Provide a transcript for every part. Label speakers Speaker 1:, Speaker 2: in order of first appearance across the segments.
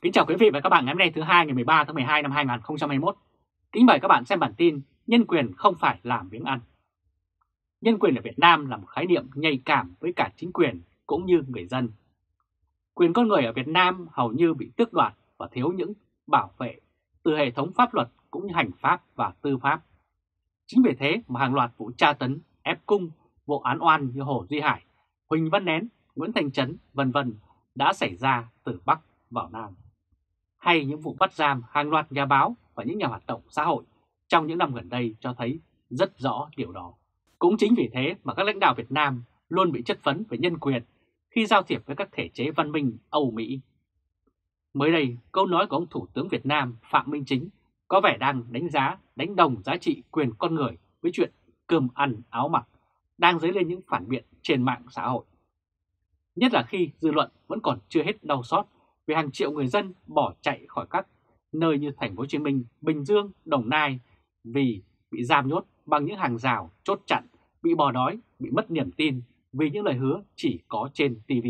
Speaker 1: Kính chào quý vị và các bạn ngày hôm nay thứ Hai ngày 13 tháng 12 năm 2021. Kính mời các bạn xem bản tin Nhân quyền không phải là miếng ăn. Nhân quyền ở Việt Nam là một khái niệm nhạy cảm với cả chính quyền cũng như người dân. Quyền con người ở Việt Nam hầu như bị tước đoạt và thiếu những bảo vệ từ hệ thống pháp luật cũng như hành pháp và tư pháp. Chính vì thế mà hàng loạt vụ tra tấn, ép cung, vụ án oan như Hồ Duy Hải, Huỳnh Văn Nén, Nguyễn Thanh Trấn vân vân đã xảy ra từ Bắc vào Nam. Hay những vụ bắt giam hàng loạt nhà báo và những nhà hoạt động xã hội trong những năm gần đây cho thấy rất rõ điều đó. Cũng chính vì thế mà các lãnh đạo Việt Nam luôn bị chất vấn về nhân quyền khi giao thiệp với các thể chế văn minh Âu Mỹ. Mới đây, câu nói của ông Thủ tướng Việt Nam Phạm Minh Chính có vẻ đang đánh đồng giá trị quyền con người với chuyện cơm ăn áo mặc, đang dấy lên những phản biện trên mạng xã hội. Nhất là khi dư luận vẫn còn chưa hết đau xót về hàng triệu người dân bỏ chạy khỏi các nơi như thành phố Hồ Chí Minh, Bình Dương, Đồng Nai vì bị giam nhốt bằng những hàng rào chốt chặn, bị bỏ đói, bị mất niềm tin vì những lời hứa chỉ có trên TV.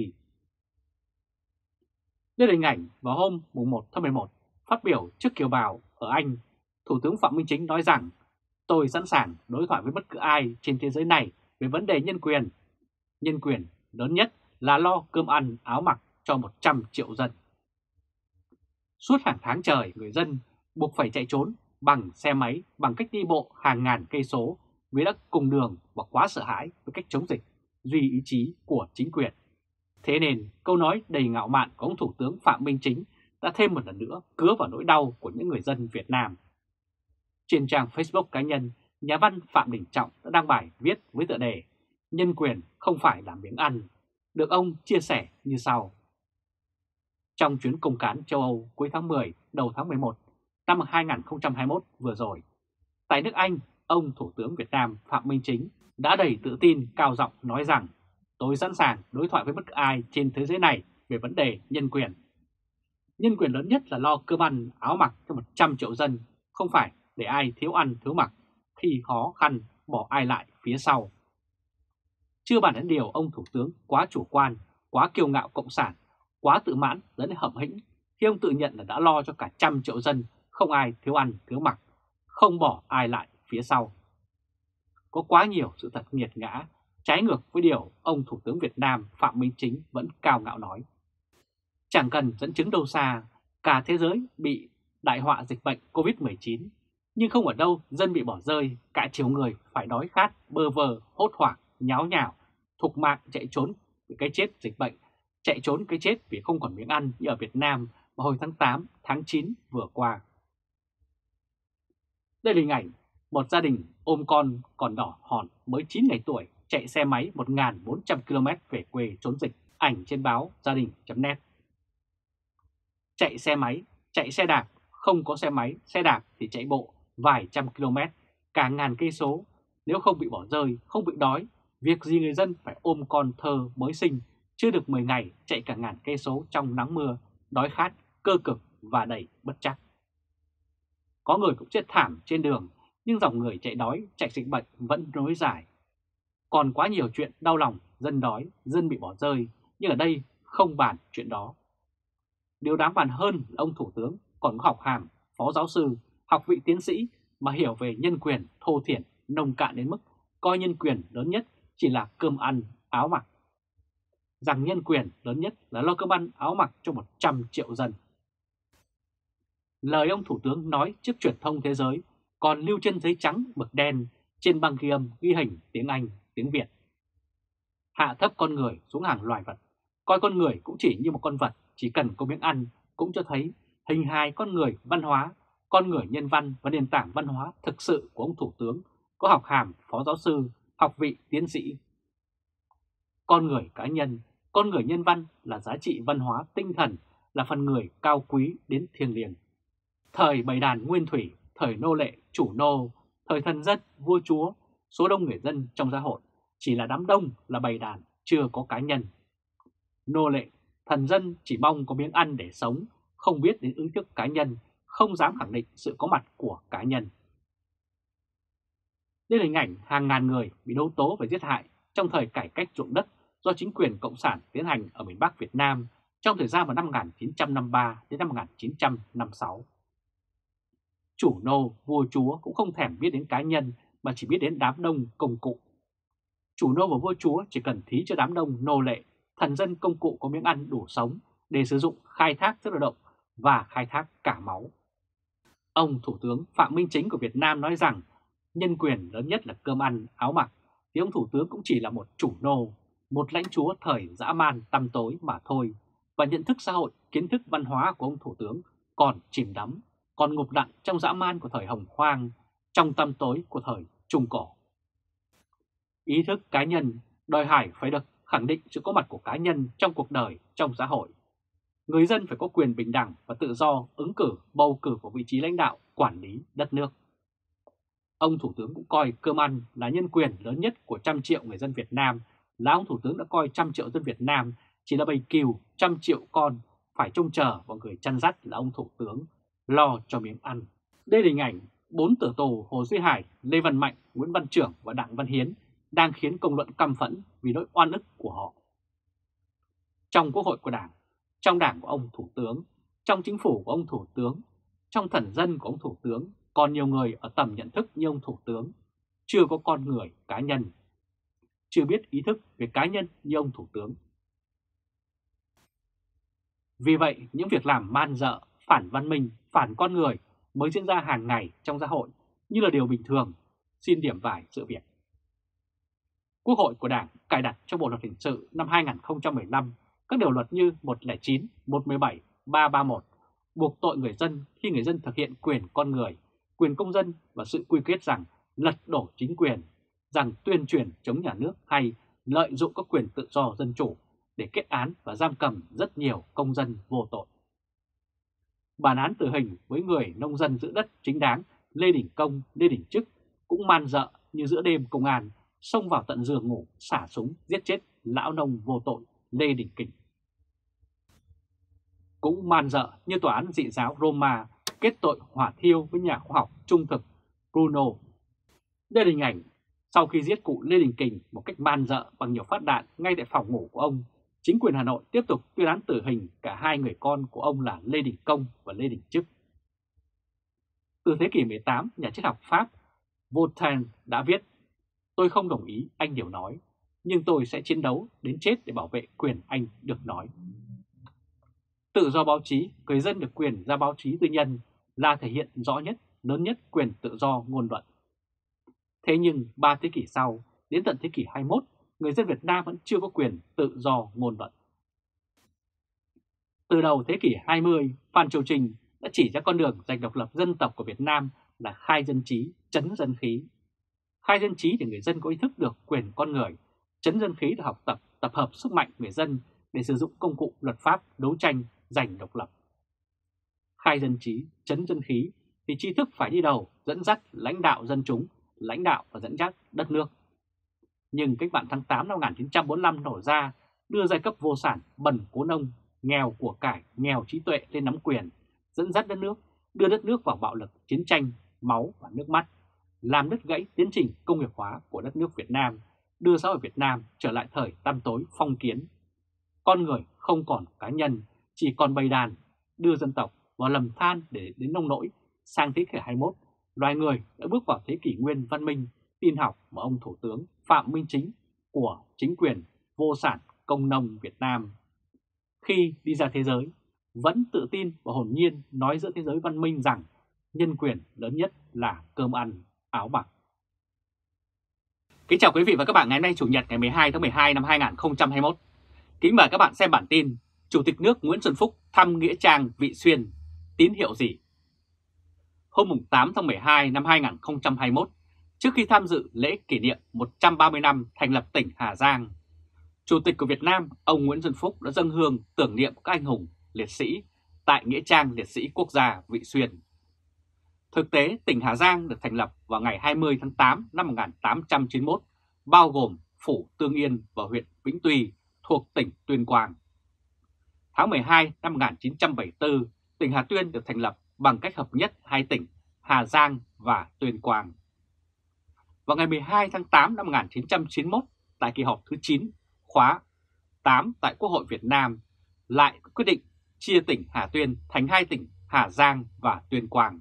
Speaker 1: Đây là hình ảnh vào hôm 1 tháng 11 phát biểu trước kiều bào ở Anh, Thủ tướng Phạm Minh Chính nói rằng: "Tôi sẵn sàng đối thoại với bất cứ ai trên thế giới này về vấn đề nhân quyền. Nhân quyền lớn nhất là lo cơm ăn áo mặc cho 100 triệu dân." Suốt hàng tháng trời, người dân buộc phải chạy trốn bằng xe máy, bằng cách đi bộ hàng ngàn cây số vì đã cùng đường và quá sợ hãi với cách chống dịch, duy ý chí của chính quyền. Thế nên câu nói đầy ngạo mạn của ông Thủ tướng Phạm Minh Chính đã thêm một lần nữa cứa vào nỗi đau của những người dân Việt Nam. Trên trang Facebook cá nhân, nhà văn Phạm Đình Trọng đã đăng bài viết với tựa đề "Nhân quyền không phải là miếng ăn", được ông chia sẻ như sau. Trong chuyến công cán châu Âu cuối tháng 10, đầu tháng 11 năm 2021 vừa rồi, tại nước Anh, ông Thủ tướng Việt Nam Phạm Minh Chính đã đầy tự tin cao giọng nói rằng: "Tôi sẵn sàng đối thoại với bất cứ ai trên thế giới này về vấn đề nhân quyền. Nhân quyền lớn nhất là lo cơm ăn áo mặc cho 100 triệu dân, không phải để ai thiếu ăn thiếu mặc, khi khó khăn bỏ ai lại phía sau." Chưa bàn đến điều ông Thủ tướng quá chủ quan, quá kiêu ngạo cộng sản, quá tự mãn dẫn đến hậm hĩnh khi ông tự nhận là đã lo cho cả 100 triệu dân, không ai thiếu ăn thiếu mặc, không bỏ ai lại phía sau. Có quá nhiều sự thật nghiệt ngã, trái ngược với điều ông Thủ tướng Việt Nam Phạm Minh Chính vẫn cao ngạo nói. Chẳng cần dẫn chứng đâu xa, cả thế giới bị đại họa dịch bệnh Covid-19, nhưng không ở đâu dân bị bỏ rơi, cả triệu người phải đói khát, bơ vơ, hốt hoảng, nháo nhào, thục mạng chạy trốn vì cái chết dịch bệnh, chạy trốn cái chết vì không còn miếng ăn như ở Việt Nam vào hồi tháng 8, tháng 9 vừa qua. Đây là hình ảnh một gia đình ôm con còn đỏ hòn mới 9 ngày tuổi chạy xe máy 1.400 km về quê trốn dịch, ảnh trên báo Gia đình.net. Chạy xe máy, chạy xe đạp, không có xe máy, xe đạp thì chạy bộ vài trăm km, cả ngàn cây số. Nếu không bị bỏ rơi, không bị đói, việc gì người dân phải ôm con thơ mới sinh, chưa được 10 ngày chạy cả ngàn cây số trong nắng mưa, đói khát, cơ cực và đầy bất trắc. Có người cũng chết thảm trên đường, nhưng dòng người chạy đói, chạy dịch bệnh vẫn nối dài. Còn quá nhiều chuyện đau lòng, dân đói, dân bị bỏ rơi, nhưng ở đây không bàn chuyện đó. Điều đáng bàn hơn là ông Thủ tướng còn có học hàm phó giáo sư, học vị tiến sĩ mà hiểu về nhân quyền thô thiển, nông cạn đến mức coi nhân quyền lớn nhất chỉ là cơm ăn, áo mặc. Rằng nhân quyền lớn nhất là lo cơm ăn, áo mặc cho 100 triệu dân. Lời ông Thủ tướng nói trước truyền thông thế giới còn lưu trên giấy trắng mực đen trên băng ghi âm ghi hình tiếng Anh, tiếng Việt. Hạ thấp con người xuống hàng loài vật, coi con người cũng chỉ như một con vật chỉ cần có miếng ăn, cũng cho thấy hình hài con người văn hóa, con người nhân văn và nền tảng văn hóa thực sự của ông Thủ tướng có học hàm phó giáo sư, học vị tiến sĩ. Con người cá nhân, con người nhân văn là giá trị văn hóa tinh thần, là phần người cao quý đến thiêng liêng. Thời bầy đàn nguyên thủy, thời nô lệ, chủ nô, thời thần dân, vua chúa, số đông người dân trong xã hội chỉ là đám đông, là bầy đàn, chưa có cá nhân. Nô lệ, thần dân chỉ mong có miếng ăn để sống, không biết đến ý thức cá nhân, không dám khẳng định sự có mặt của cá nhân. Đây là hình ảnh hàng ngàn người bị đấu tố và giết hại trong thời cải cách ruộng đất do chính quyền Cộng sản tiến hành ở miền Bắc Việt Nam trong thời gian vào năm 1953 đến năm 1956. Chủ nô, vua chúa cũng không thèm biết đến cá nhân mà chỉ biết đến đám đông công cụ. Chủ nô và vua chúa chỉ cần thí cho đám đông nô lệ, thần dân công cụ có miếng ăn đủ sống để sử dụng khai thác sức lao động và khai thác cả máu. Ông Thủ tướng Phạm Minh Chính của Việt Nam nói rằng nhân quyền lớn nhất là cơm ăn, áo mặc, thì ông Thủ tướng cũng chỉ là một chủ nô, một lãnh chúa thời dã man tăm tối mà thôi, và nhận thức xã hội, kiến thức văn hóa của ông Thủ tướng còn chìm đắm, còn ngục lặng trong dã man của thời Hồng Hoang, trong tăm tối của thời Trung Cổ. Ý thức cá nhân đòi hỏi phải được khẳng định sự có mặt của cá nhân trong cuộc đời, trong xã hội. Người dân phải có quyền bình đẳng và tự do ứng cử, bầu cử vào vị trí lãnh đạo, quản lý đất nước. Ông Thủ tướng cũng coi cơm ăn là nhân quyền lớn nhất của 100 triệu người dân Việt Nam, là ông Thủ tướng đã coi 100 triệu dân Việt Nam chỉ là bầy cừu, 100 triệu con phải trông chờ vào người chăn dắt là ông Thủ tướng lo cho miếng ăn. Đây là hình ảnh 4 tử tù Hồ Duy Hải, Lê Văn Mạnh, Nguyễn Văn Trưởng và Đặng Văn Hiến đang khiến công luận căm phẫn vì nỗi oan ức của họ. Trong Quốc hội của Đảng, trong Đảng của ông Thủ tướng, trong Chính phủ của ông Thủ tướng, trong thần dân của ông Thủ tướng, còn nhiều người ở tầm nhận thức như ông Thủ tướng, chưa có con người cá nhân, chưa biết ý thức về cá nhân như ông Thủ tướng. Vì vậy, những việc làm man dợ, phản văn minh, phản con người mới diễn ra hàng ngày trong xã hội như là điều bình thường. Xin điểm vài sự việc. Quốc hội của Đảng cài đặt trong Bộ luật hình sự năm 2015 các điều luật như 109, 117, 331 buộc tội người dân khi người dân thực hiện quyền con người, quyền công dân và sự quy kết rằng lật đổ chính quyền, rằng tuyên truyền chống nhà nước hay lợi dụng các quyền tự do dân chủ để kết án và giam cầm rất nhiều công dân vô tội. Bản án tử hình với người nông dân giữ đất chính đáng Lê Đình Công, Lê Đình Trức cũng man dợ như giữa đêm công an xông vào tận giường ngủ, xả súng giết chết lão nông vô tội Lê Đình Kình. Cũng man dợ như tòa án dị giáo Roma kết tội hỏa thiêu với nhà khoa học trung thực Bruno. Đây là hình ảnh sau khi giết cụ Lê Đình Kình một cách man dợ bằng nhiều phát đạn ngay tại phòng ngủ của ông, chính quyền Hà Nội tiếp tục tuyên án tử hình cả hai người con của ông là Lê Đình Công và Lê Đình Trức. Từ thế kỷ 18, nhà triết học Pháp Voltaire đã viết: "Tôi không đồng ý anh điều nói, nhưng tôi sẽ chiến đấu đến chết để bảo vệ quyền anh được nói." Tự do báo chí, người dân được quyền ra báo chí tư nhân là thể hiện rõ nhất, lớn nhất quyền tự do ngôn luận. Thế nhưng 3 thế kỷ sau, đến tận thế kỷ 21, người dân Việt Nam vẫn chưa có quyền tự do ngôn luận. Từ đầu thế kỷ 20, Phan Châu Trinh đã chỉ ra con đường giành độc lập dân tộc của Việt Nam là khai dân trí, trấn dân khí. Khai dân trí để người dân có ý thức được quyền con người, trấn dân khí là học tập, tập hợp sức mạnh người dân để sử dụng công cụ luật pháp đấu tranh giành độc lập. Khai dân trí, trấn dân khí thì trí thức phải đi đầu, dẫn dắt lãnh đạo dân chúng, lãnh đạo và dẫn dắt đất nước. Nhưng cách mạng tháng 8 năm 1945 nổ ra, đưa giai cấp vô sản, bần cố nông, nghèo của cải, nghèo trí tuệ lên nắm quyền, dẫn dắt đất nước, đưa đất nước vào bạo lực, chiến tranh, máu và nước mắt, làm đứt gãy tiến trình công nghiệp hóa của đất nước Việt Nam, đưa xã hội Việt Nam trở lại thời tăm tối phong kiến. Con người không còn cá nhân, chỉ còn bầy đàn, đưa dân tộc vào lầm than để đến nông nỗi. Sang thế kỷ 21, loài người đã bước vào thế kỷ nguyên văn minh, tin học mà ông Thủ tướng Phạm Minh Chính của chính quyền vô sản công nông Việt Nam. Khi đi ra thế giới, vẫn tự tin và hồn nhiên nói giữa thế giới văn minh rằng nhân quyền lớn nhất là cơm ăn, áo mặc. Kính chào quý vị và các bạn ngày hôm nay Chủ nhật ngày 12 tháng 12 năm 2021. Kính mời các bạn xem bản tin Chủ tịch nước Nguyễn Xuân Phúc thăm Nghĩa Trang Vị Xuyên, tín hiệu gì? Hôm 8 tháng 12 năm 2021, trước khi tham dự lễ kỷ niệm 130 năm thành lập tỉnh Hà Giang, Chủ tịch của Việt Nam, ông Nguyễn Xuân Phúc đã dâng hương tưởng niệm các anh hùng, liệt sĩ tại Nghĩa trang Liệt sĩ Quốc gia Vị Xuyên. Thực tế, tỉnh Hà Giang được thành lập vào ngày 20 tháng 8 năm 1891, bao gồm Phủ Tương Yên và huyện Vĩnh Tuy thuộc tỉnh Tuyên Quang. Tháng 12 năm 1974, tỉnh Hà Tuyên được thành lập bằng cách hợp nhất hai tỉnh Hà Giang và Tuyên Quang. Vào ngày 12 tháng 8 năm 1991, tại kỳ họp thứ 9, khóa 8 tại Quốc hội Việt Nam, lại quyết định chia tỉnh Hà Tuyên thành hai tỉnh Hà Giang và Tuyên Quang.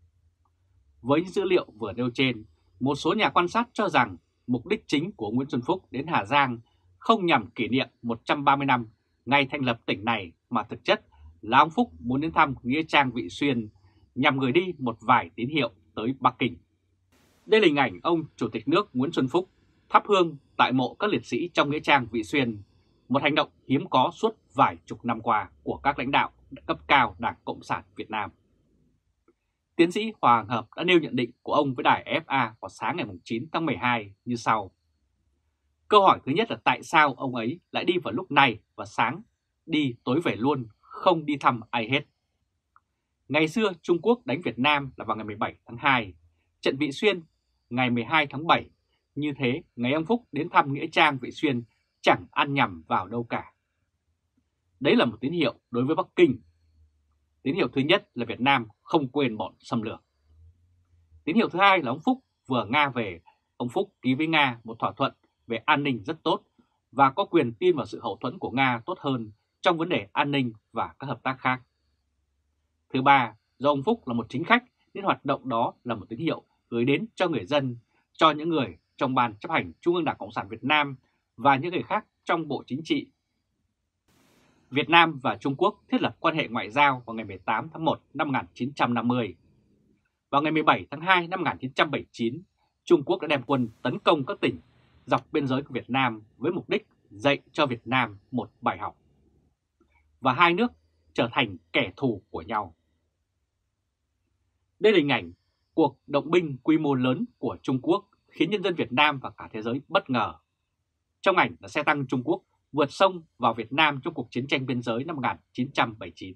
Speaker 1: Với những dữ liệu vừa nêu trên, một số nhà quan sát cho rằng mục đích chính của Nguyễn Xuân Phúc đến Hà Giang không nhằm kỷ niệm 130 năm ngày thành lập tỉnh này, mà thực chất là ông Phúc muốn đến thăm Nghĩa Trang Vị Xuyên nhằm gửi đi một vài tín hiệu tới Bắc Kinh. Đây là hình ảnh ông Chủ tịch nước Nguyễn Xuân Phúc thắp hương tại mộ các liệt sĩ trong Nghĩa Trang Vị Xuyên, một hành động hiếm có suốt vài chục năm qua của các lãnh đạo cấp cao Đảng Cộng sản Việt Nam. Tiến sĩ Hoàng Hợp đã nêu nhận định của ông với đài FA vào sáng ngày 9 tháng 12 như sau. Câu hỏi thứ nhất là tại sao ông ấy lại đi vào lúc này và sáng đi tối về luôn, không đi thăm ai hết. Ngày xưa Trung Quốc đánh Việt Nam là vào ngày 17 tháng 2, trận Vị Xuyên ngày 12 tháng 7. Như thế, ngày ông Phúc đến thăm Nghĩa Trang Vị Xuyên chẳng ăn nhầm vào đâu cả. Đấy là một tín hiệu đối với Bắc Kinh. Tín hiệu thứ nhất là Việt Nam không quên bọn xâm lược. Tín hiệu thứ hai là ông Phúc vừa Nga về, ông Phúc ký với Nga một thỏa thuận về an ninh rất tốt và có quyền tin vào sự hậu thuẫn của Nga tốt hơn trong vấn đề an ninh và các hợp tác khác. Thứ ba, do ông Phúc là một chính khách nên hoạt động đó là một tín hiệu gửi đến cho người dân, cho những người trong Ban chấp hành Trung ương Đảng Cộng sản Việt Nam và những người khác trong Bộ Chính trị. Việt Nam và Trung Quốc thiết lập quan hệ ngoại giao vào ngày 18 tháng 1 năm 1950. Vào ngày 17 tháng 2 năm 1979, Trung Quốc đã đem quân tấn công các tỉnh dọc biên giới của Việt Nam với mục đích dạy cho Việt Nam một bài học. Và hai nước trở thành kẻ thù của nhau. Đây là hình ảnh cuộc động binh quy mô lớn của Trung Quốc khiến nhân dân Việt Nam và cả thế giới bất ngờ. Trong ảnh là xe tăng Trung Quốc vượt sông vào Việt Nam trong cuộc chiến tranh biên giới năm 1979.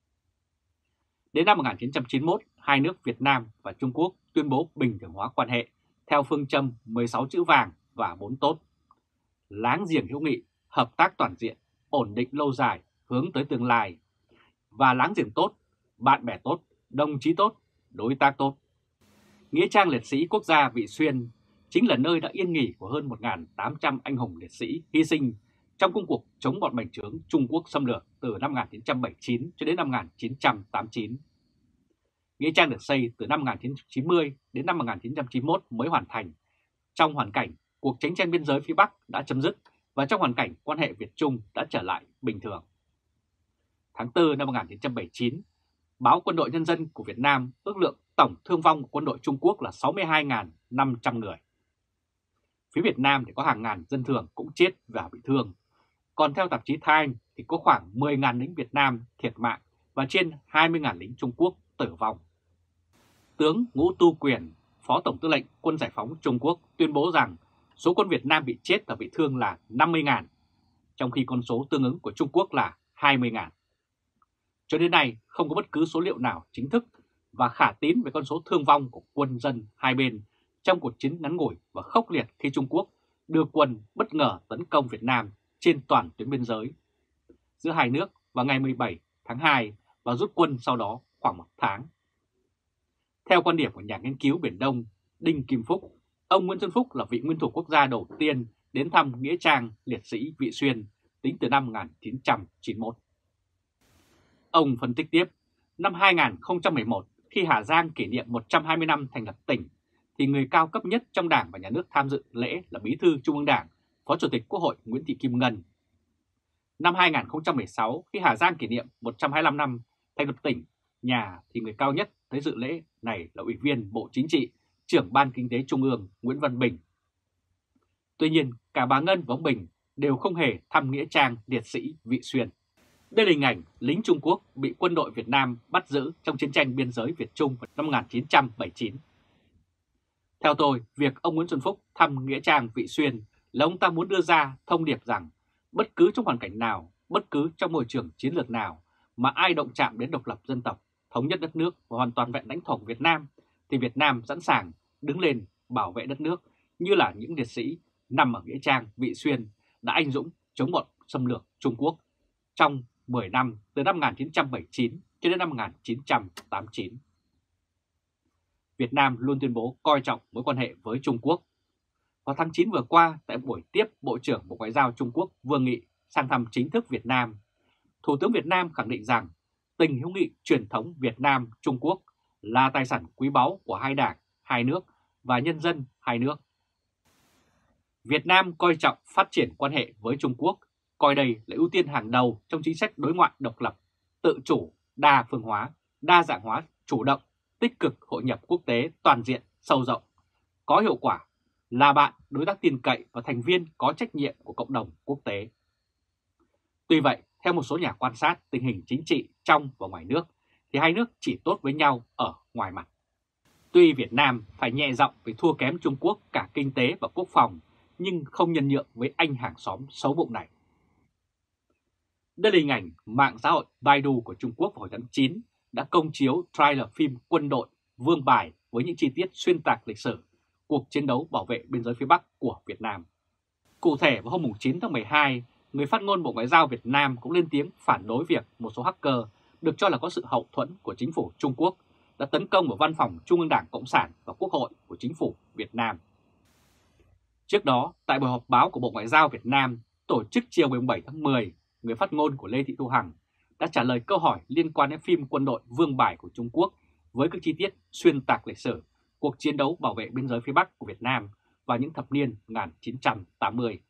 Speaker 1: Đến năm 1991, hai nước Việt Nam và Trung Quốc tuyên bố bình thường hóa quan hệ theo phương châm 16 chữ vàng và 4 tốt. Láng giềng hữu nghị, hợp tác toàn diện, ổn định lâu dài, hướng tới tương lai. Và láng giềng tốt, bạn bè tốt, đồng chí tốt, đối tác tốt. Nghĩa trang liệt sĩ quốc gia Vị Xuyên chính là nơi đã yên nghỉ của hơn 1.800 anh hùng liệt sĩ hy sinh trong công cuộc chống bọn bành trướng Trung Quốc xâm lược từ năm 1979 cho đến năm 1989. Nghĩa trang được xây từ năm 1990 đến năm 1991 mới hoàn thành, trong hoàn cảnh cuộc chiến tranh biên giới phía Bắc đã chấm dứt và trong hoàn cảnh quan hệ Việt-Trung đã trở lại bình thường. Tháng 4 năm 1979, báo Quân đội Nhân dân của Việt Nam ước lượng tổng thương vong của quân đội Trung Quốc là 62.500 người. Phía Việt Nam thì có hàng ngàn dân thường cũng chết và bị thương. Còn theo tạp chí Time thì có khoảng 10.000 lính Việt Nam thiệt mạng và trên 20.000 lính Trung Quốc tử vong. Tướng Ngũ Tu Quyền, Phó Tổng tư lệnh Quân Giải phóng Trung Quốc tuyên bố rằng số quân Việt Nam bị chết và bị thương là 50.000, trong khi con số tương ứng của Trung Quốc là 20.000. Cho đến nay không có bất cứ số liệu nào chính thức và khả tín về con số thương vong của quân dân hai bên trong cuộc chiến ngắn ngủi và khốc liệt khi Trung Quốc đưa quân bất ngờ tấn công Việt Nam trên toàn tuyến biên giới giữa hai nước vào ngày 17 tháng 2 và rút quân sau đó khoảng một tháng. Theo quan điểm của nhà nghiên cứu Biển Đông Đinh Kim Phúc, ông Nguyễn Xuân Phúc là vị nguyên thủ quốc gia đầu tiên đến thăm Nghĩa trang liệt sĩ Vị Xuyên tính từ năm 1991. Ông phân tích tiếp, năm 2011 khi Hà Giang kỷ niệm 120 năm thành lập tỉnh, thì người cao cấp nhất trong Đảng và Nhà nước tham dự lễ là Bí thư Trung ương Đảng, Phó Chủ tịch Quốc hội Nguyễn Thị Kim Ngân. Năm 2016 khi Hà Giang kỷ niệm 125 năm thành lập tỉnh, thì người cao nhất tới dự lễ này là Ủy viên Bộ Chính trị, Trưởng Ban Kinh tế Trung ương Nguyễn Văn Bình. Tuy nhiên, cả bà Ngân và ông Bình đều không hề thăm Nghĩa trang liệt sĩ Vị Xuyên. Đây là hình ảnh lính Trung Quốc bị quân đội Việt Nam bắt giữ trong chiến tranh biên giới Việt-Trung vào năm 1979. Theo tôi, việc ông Nguyễn Xuân Phúc thăm Nghĩa trang Vị Xuyên là ông ta muốn đưa ra thông điệp rằng bất cứ trong hoàn cảnh nào, bất cứ trong môi trường chiến lược nào mà ai động chạm đến độc lập dân tộc, thống nhất đất nước và hoàn toàn vẹn lãnh thổ của Việt Nam, thì Việt Nam sẵn sàng đứng lên bảo vệ đất nước như là những liệt sĩ nằm ở Nghĩa trang Vị Xuyên đã anh dũng chống bọn xâm lược Trung Quốc trong 10 năm từ năm 1979 cho đến năm 1989. Việt Nam luôn tuyên bố coi trọng mối quan hệ với Trung Quốc. Vào tháng 9 vừa qua, tại buổi tiếp Bộ trưởng Bộ Ngoại giao Trung Quốc Vương Nghị sang thăm chính thức Việt Nam, Thủ tướng Việt Nam khẳng định rằng tình hữu nghị truyền thống Việt Nam-Trung Quốc là tài sản quý báu của hai đảng, hai nước và nhân dân hai nước. Việt Nam coi trọng phát triển quan hệ với Trung Quốc, coi đây là ưu tiên hàng đầu trong chính sách đối ngoại độc lập, tự chủ, đa phương hóa, đa dạng hóa, chủ động, tích cực hội nhập quốc tế toàn diện, sâu rộng, có hiệu quả, là bạn, đối tác tin cậy và thành viên có trách nhiệm của cộng đồng quốc tế. Tuy vậy, theo một số nhà quan sát tình hình chính trị trong và ngoài nước, thì hai nước chỉ tốt với nhau ở ngoài mặt. Tuy Việt Nam phải nhẹ giọng vì thua kém Trung Quốc cả kinh tế và quốc phòng, nhưng không nhân nhượng với anh hàng xóm xấu bụng này. Đây là hình ảnh mạng xã hội Baidu của Trung Quốc vào hồi tháng 9 đã công chiếu trailer phim Quân đội Vương Bài với những chi tiết xuyên tạc lịch sử cuộc chiến đấu bảo vệ biên giới phía Bắc của Việt Nam. Cụ thể vào hôm 9 tháng 12, người phát ngôn Bộ Ngoại giao Việt Nam cũng lên tiếng phản đối việc một số hacker được cho là có sự hậu thuẫn của chính phủ Trung Quốc đã tấn công vào văn phòng Trung ương Đảng Cộng sản và Quốc hội của chính phủ Việt Nam. Trước đó, tại buổi họp báo của Bộ Ngoại giao Việt Nam tổ chức chiều 17 tháng 10, người phát ngôn của Lê Thị Thu Hằng đã trả lời câu hỏi liên quan đến phim Quân đội Vương Bài của Trung Quốc với các chi tiết xuyên tạc lịch sử cuộc chiến đấu bảo vệ biên giới phía Bắc của Việt Nam vào những thập niên 1980.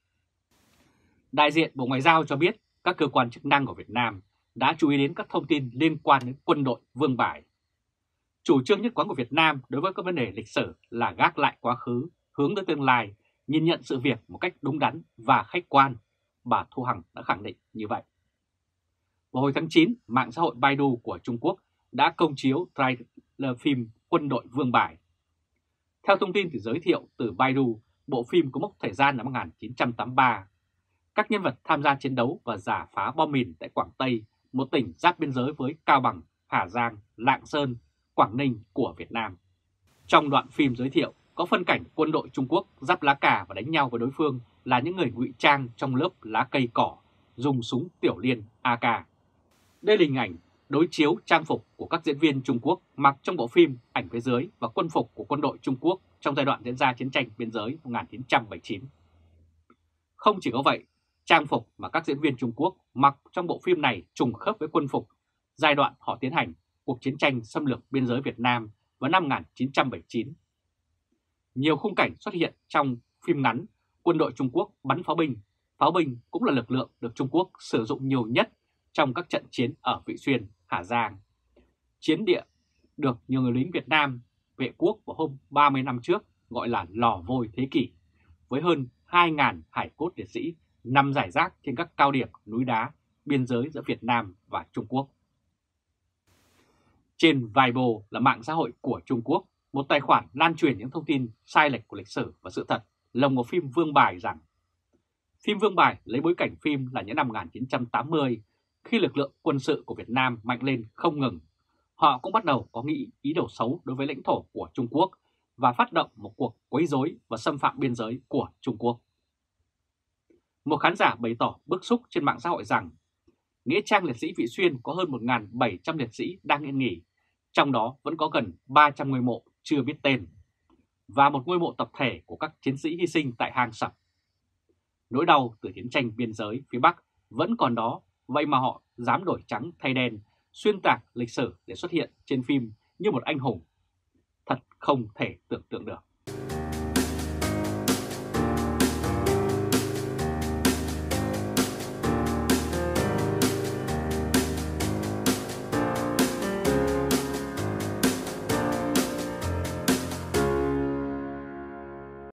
Speaker 1: Đại diện Bộ Ngoại giao cho biết các cơ quan chức năng của Việt Nam đã chú ý đến các thông tin liên quan đến Quân đội Vương Bài. Chủ trương nhất quán của Việt Nam đối với các vấn đề lịch sử là gác lại quá khứ, hướng tới tương lai, nhìn nhận sự việc một cách đúng đắn và khách quan, bà Thu Hằng đã khẳng định như vậy. Vào hồi tháng 9, mạng xã hội Baidu của Trung Quốc đã công chiếu trailer phim Quân đội Vương Bài. Theo thông tin giới thiệu từ Baidu, bộ phim có mốc thời gian năm 1983. Các nhân vật tham gia chiến đấu và rà phá bom mìn tại Quảng Tây, một tỉnh giáp biên giới với Cao Bằng, Hà Giang, Lạng Sơn, Quảng Ninh của Việt Nam. Trong đoạn phim giới thiệu có phân cảnh quân đội Trung Quốc giáp lá cà và đánh nhau với đối phương là những người ngụy trang trong lớp lá cây cỏ, dùng súng tiểu liên AK. Đây là hình ảnh đối chiếu trang phục của các diễn viên Trung Quốc mặc trong bộ phim Ảnh phía dưới và quân phục của quân đội Trung Quốc trong giai đoạn diễn ra chiến tranh biên giới 1979. Không chỉ có vậy, trang phục mà các diễn viên Trung Quốc mặc trong bộ phim này trùng khớp với quân phục giai đoạn họ tiến hành cuộc chiến tranh xâm lược biên giới Việt Nam vào năm 1979. Nhiều khung cảnh xuất hiện trong phim ngắn quân đội Trung Quốc bắn pháo binh cũng là lực lượng được Trung Quốc sử dụng nhiều nhất trong các trận chiến ở Vị Xuyên, Hà Giang. Chiến địa được nhiều người lính Việt Nam vệ quốc vào hôm 30 năm trước gọi là lò vôi thế kỷ, với hơn 2.000 hải cốt liệt sĩ nằm rải rác trên các cao điểm núi đá biên giới giữa Việt Nam và Trung Quốc. Trên Weibo là mạng xã hội của Trung Quốc, một tài khoản lan truyền những thông tin sai lệch của lịch sử và sự thật lồng vào phim Vương Bài rằng phim Vương Bài lấy bối cảnh phim là những năm 1980, khi lực lượng quân sự của Việt Nam mạnh lên không ngừng. Họ cũng bắt đầu có ý đồ xấu đối với lãnh thổ của Trung Quốc và phát động một cuộc quấy rối và xâm phạm biên giới của Trung Quốc. Một khán giả bày tỏ bức xúc trên mạng xã hội rằng Nghĩa trang liệt sĩ Vị Xuyên có hơn 1.700 liệt sĩ đang yên nghỉ, trong đó vẫn có gần 300 ngôi mộ chưa biết tên, và một ngôi mộ tập thể của các chiến sĩ hy sinh tại hang sập. Nỗi đau từ chiến tranh biên giới phía Bắc vẫn còn đó, vậy mà họ dám đổi trắng thay đen, xuyên tạc lịch sử để xuất hiện trên phim như một anh hùng. Thật không thể tưởng tượng được.